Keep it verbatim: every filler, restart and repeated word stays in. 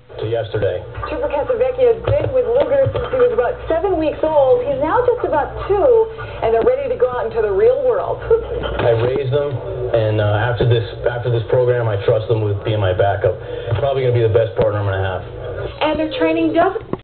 to yesterday. Trooper Casavecchia has been with Luger since he was about seven weeks old. He's now just about two, and they're ready to go out into the real world. I raised them, and uh, after this after this program, I trust them with being my backup. Probably going to be the best partner I'm going to have. And their training doesn't